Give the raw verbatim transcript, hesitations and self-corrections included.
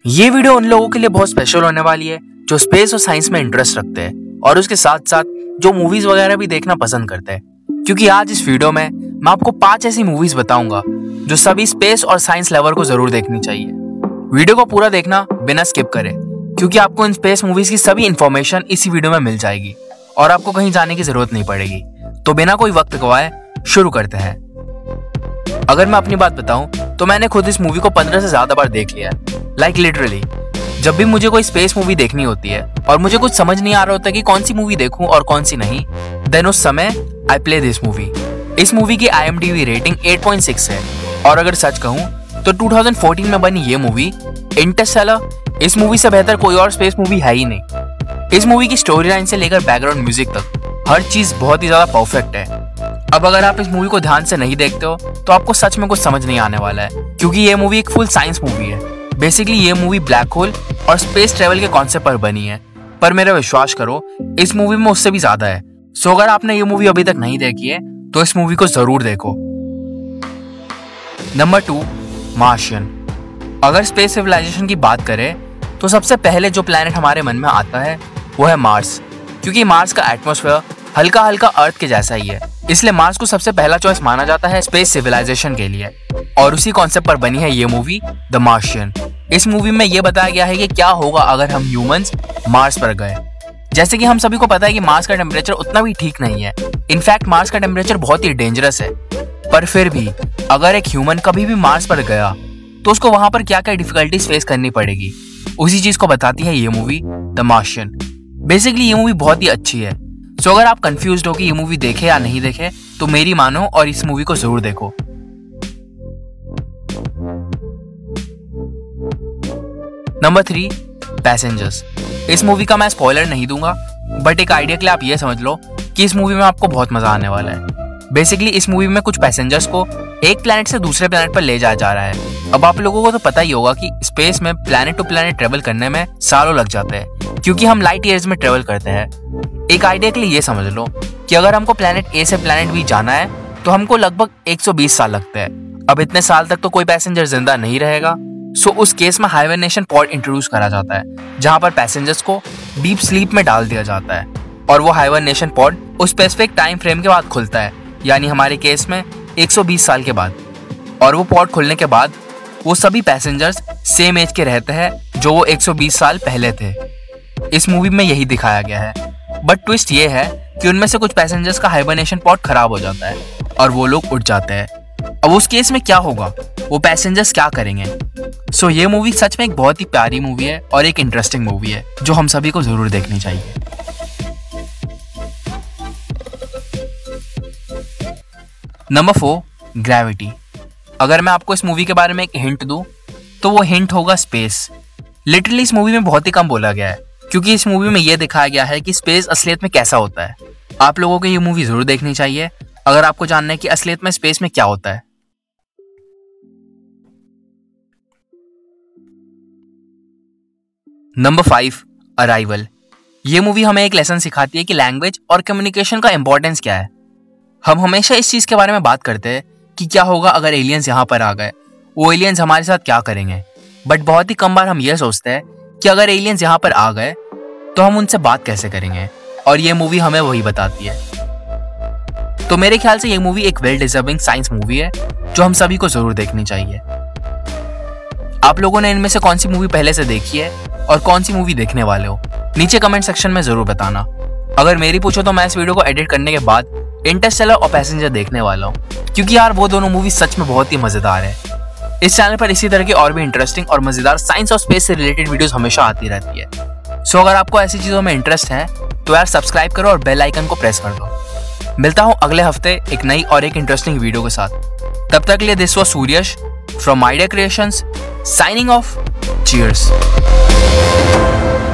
ये वीडियो उन लोगों के लिए बहुत स्पेशल होने वाली है जो स्पेस और साइंस में इंटरेस्ट रखते हैं और उसके साथ साथ जो मूवीज वगैरह भी देखना पसंद करते हैं, क्योंकि आज इस वीडियो में मैं आपको पांच ऐसी मूवीज बताऊंगा जो सभी स्पेस और साइंस लवर को जरूर देखनी चाहिए। वीडियो को पूरा देखना बिना स्किप करें, क्योंकि आपको इन स्पेस मूवीज की सभी इंफॉर्मेशन इसी वीडियो में मिल जाएगी और आपको कहीं जाने की जरूरत नहीं पड़ेगी। तो बिना कोई वक्त गवाए शुरू करते हैं। अगर मैं अपनी बात बताऊं तो मैंने खुद इस मूवी को पंद्रह से ज्यादा बार देख लिया है। लाइक लिटरली जब भी मुझे कोई स्पेस मूवी देखनी होती है और मुझे कुछ समझ नहीं आ रहा होता कि कौन सी मूवी देखूं और कौन सी नहीं, देन उस समय आई प्ले दिस मूवी। इस मूवी की I M D B rating eight point six है और अगर सच कहूं तो टू थाउजेंड फोर्टीन में बनी ये मूवी इंटरस्टेलर, इस मूवी से बेहतर कोई और स्पेस मूवी है ही नहीं। इस मूवी की स्टोरी लाइन से लेकर बैकग्राउंड म्यूजिक तक हर चीज बहुत ही ज्यादा परफेक्ट है। अब अगर आप इस मूवी को ध्यान से नहीं देखते हो तो आपको सच में कुछ समझ नहीं आने वाला है, क्योंकि ये मूवी एक फुल साइंस मूवी है। बेसिकली ये मूवी ब्लैक होल और स्पेस ट्रेवल के कॉन्सेप्ट पर बनी है, पर मेरा विश्वास करो इस मूवी में उससे भी ज्यादा है। सो अगर आपने ये मूवी अभी तक नहीं देखी है तो इस मूवी को जरूर देखो। Number two, Martian. अगर स्पेस सिविलाइजेशन की बात करें तो सबसे पहले जो प्लैनेट हमारे मन में आता है वो है मार्स, क्योंकि मार्स का एटमॉस्फेयर हल्का हल्का अर्थ के जैसा ही है, इसलिए मार्स को सबसे पहला चॉइस माना जाता है स्पेस सिविलाइजेशन के लिए। और उसी कॉन्सेप्ट पर बनी है ये मूवी द मार्शियन। इस मूवी में ये बताया गया है कि क्या होगा अगर हम ह्यूमंस मार्स पर गए। जैसे कि हम सभी को पता है कि मार्स का टेम्परेचर उतना भी ठीक नहीं है, इनफैक्ट मार्स का टेम्परेचर बहुत ही डेंजरस है। पर फिर भी अगर एक ह्यूमन कभी भी मार्स पर गया तो उसको वहां पर क्या क्या डिफिकल्टीज फेस करनी पड़ेगी, उसी चीज को बताती है ये मूवी द मार्शियन। बेसिकली ये मूवी बहुत ही अच्छी है। सो so, अगर आप कंफ्यूज्ड हो कि ये मूवी देखे या नहीं देखे तो मेरी मानो और इस मूवी को जरूर देखो। Number three, passengers. इस मूवी का मैं स्पॉइलर नहीं दूंगा, बट एक आइडिया के लिए आप ये समझ लो कि इस मूवी में आपको बहुत मजा आने वाला है। बेसिकली इस मूवी में कुछ पैसेंजर्स को एक प्लैनेट से दूसरे प्लैनेट पर ले जाया जा रहा है। अब आप लोगों को तो पता ही होगा कि स्पेस में प्लैनेट टू प्लैनेट ट्रेवल करने में सालों लग जाते हैं, क्योंकि हम लाइट ईयर्स में ट्रेवल करते हैं। एक आइडिया के लिए ये समझ लो कि अगर हमको प्लैनेट ए से प्लैनेट बी जाना है तो हमको लगभग एक सौ बीस साल लगते हैं। अब इतने साल तक तो कोई पैसेंजर जिंदा नहीं रहेगा, सो उस केस में हाइबरनेशन पॉड इंट्रोड्यूस करा जाता है, जहां पर पैसेंजर्स को डीप स्लीप में डाल दिया जाता है और वो हाइबरनेशन पॉड उस स्पेसिफिक टाइम फ्रेम के बाद खुलता है, यानी हमारे केस में एक सौ बीस साल के बाद। और वो पॉड खुलने के बाद वो सभी पैसेंजर्स सेम एज के रहते हैं जो वो एक सौ बीस साल पहले थे। इस मूवी में यही दिखाया गया है, बट ट्विस्ट ये है कि उनमें से कुछ पैसेंजर्स का हाइबरनेशन पॉड खराब हो जाता है और वो लोग उठ जाते हैं। अब उस केस में क्या होगा, वो पैसेंजर्स क्या करेंगे। सो ये मूवी सच में एक बहुत ही प्यारी मूवी है और एक इंटरेस्टिंग मूवी है जो हम सभी को जरूर देखनी चाहिए। Number four, gravity. अगर मैं आपको इस मूवी के बारे में एक हिंट दूं तो वो हिंट होगा स्पेस। लिटरली इस मूवी में बहुत ही कम बोला गया है, क्योंकि इस मूवी में ये दिखाया गया है कि स्पेस असलियत में कैसा होता है। आप लोगों को ये मूवी जरूर देखनी चाहिए अगर आपको जानना है कि असलियत में स्पेस में क्या होता है। Number five, arrival. ये मूवी हमें एक लेसन सिखाती है कि लैंग्वेज और कम्युनिकेशन का इंपॉर्टेंस क्या है। हम हमेशा इस चीज के बारे में बात करते हैं कि क्या होगा अगर एलियंस यहाँ पर आ गए, वो एलियंस हमारे साथ क्या करेंगे, बट बहुत ही कम बार हम ये सोचते हैं कि अगर एलियंस यहाँ पर आ गए तो हम उनसे बात कैसे करेंगे, और ये मूवी हमें वही बताती है। तो मेरे ख्याल से ये मूवी एक वेल डिजर्विंग साइंस मूवी है जो हम सभी को जरूर देखनी चाहिए। आप लोगों ने इनमें से कौन सी मूवी पहले से देखी है और कौन सी मूवी देखने वाले हो, नीचे कमेंट सेक्शन में जरूर बताना। अगर मेरी पूछो तो मैं इस वीडियो को एडिट करने के बाद इंटरस्टेलर और पैसेंजर देखने वाला हूँ, क्योंकि यार वो दोनों मूवी सच में बहुत ही मजेदार है। इस चैनल पर इसी तरह की और भी इंटरेस्टिंग और मजेदार साइंस और स्पेस से रिलेटेड वीडियोस हमेशा आती रहती है। सो अगर आपको ऐसी चीजों में इंटरेस्ट है तो यार सब्सक्राइब करो और बेल आइकन को प्रेस कर दो। मिलता हूँ अगले हफ्ते एक नई और एक इंटरेस्टिंग वीडियो के साथ। तब तक के लिए this was Suryash from Idea Creations signing off. Cheers.